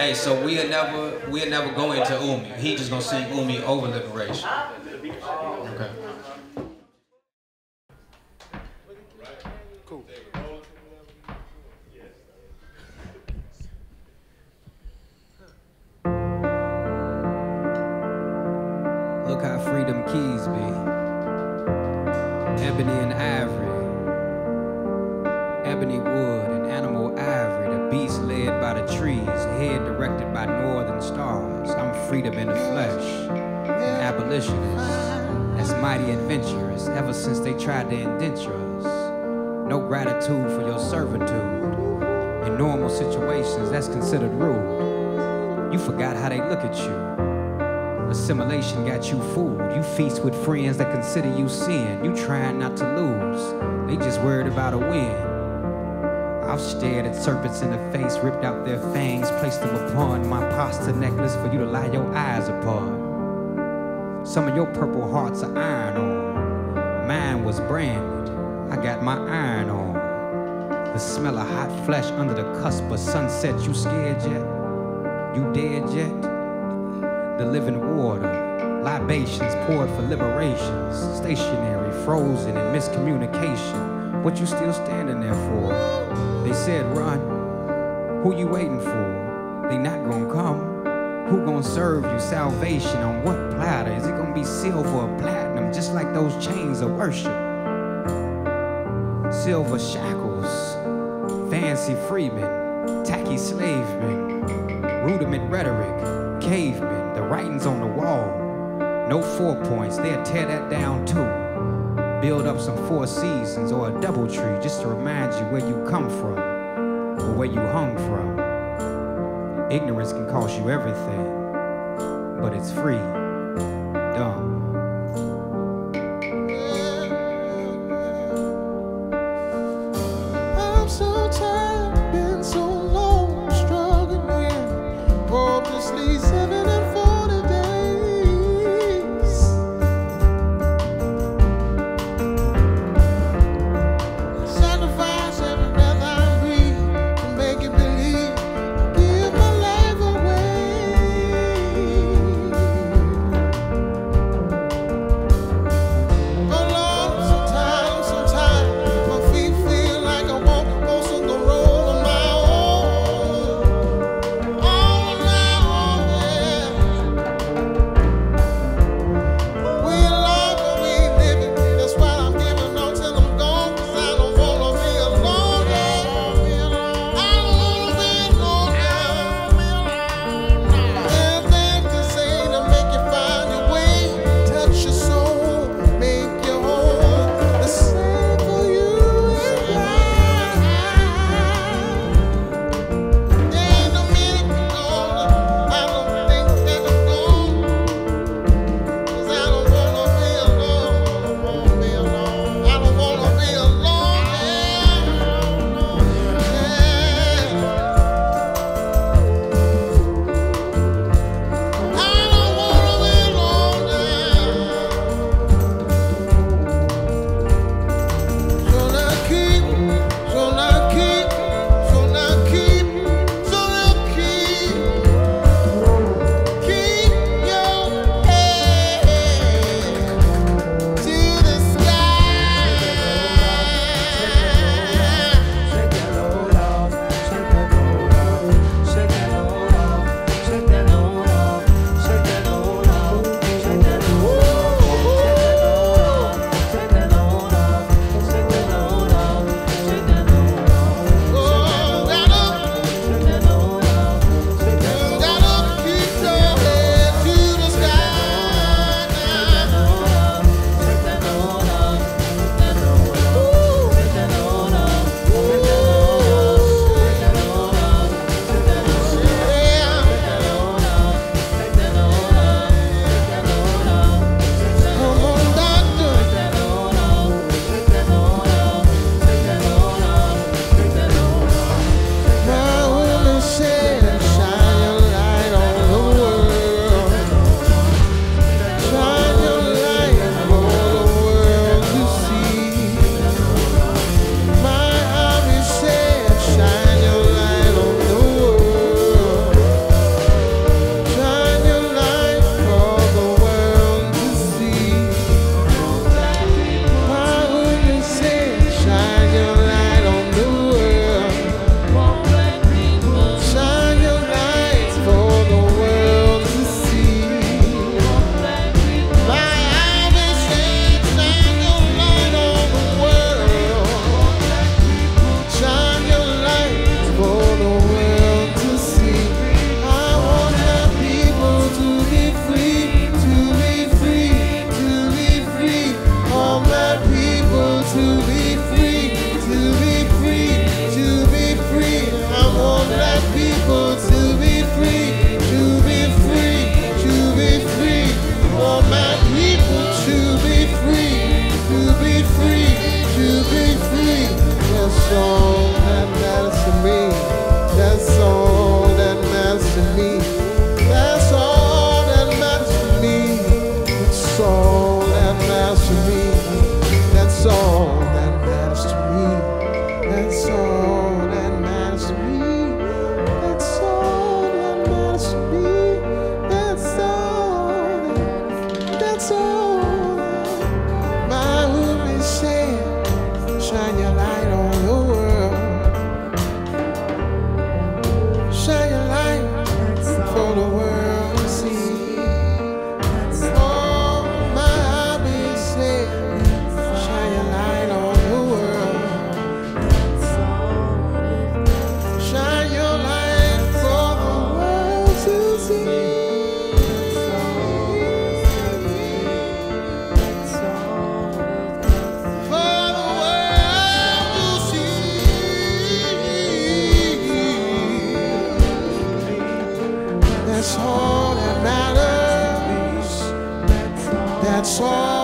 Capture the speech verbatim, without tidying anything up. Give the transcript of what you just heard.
Hey, so we'll never, we'll never go into Umi. He just gonna sing Umi over liberation. Okay. Cool. Look how free them keys be. Ebony and ivory. Ebony wood and animal ivory. The beast led by the trees. Head directed by northern stars. I'm freedom in the flesh. An abolitionist. That's mighty adventurous. Ever since they tried to indenture us. No gratitude for your servitude. In normal situations, that's considered rude. You forgot how they look at you. Assimilation got you fooled. You feast with friends that consider you sin. You trying not to lose. They just worried about a win. I've stared at serpents in the face, ripped out their fangs, placed them upon my pasta necklace for you to lie your eyes upon. Some of your purple hearts are iron on. Mine was branded. I got my iron on. The smell of hot flesh under the cusp of sunset. You scared yet? You dead yet? The living water, libations poured for liberations, stationary, frozen in miscommunication. What you still standing there for? They said run. Who you waiting for? They not gonna come. Who gonna serve you salvation on what platter? Is it gonna be silver or platinum, just like those chains of worship? Silver shackles, fancy freemen, tacky slavemen, rudiment rhetoric, cavemen. The writings on the wall, no four points, they'll tear that down too. Build up some Four Seasons or a double tree just to remind you where you come from or where you hung from. Ignorance can cost you everything, but it's free, dumb. I'm so tired, been so long, struggling, hopelessly seven and forty days. Sacrifice every breath I breathe to make it believe. Give my life away. Oh Lord, I'm so tired, I'm so tired. My feet feel like I won't go on the road. That's all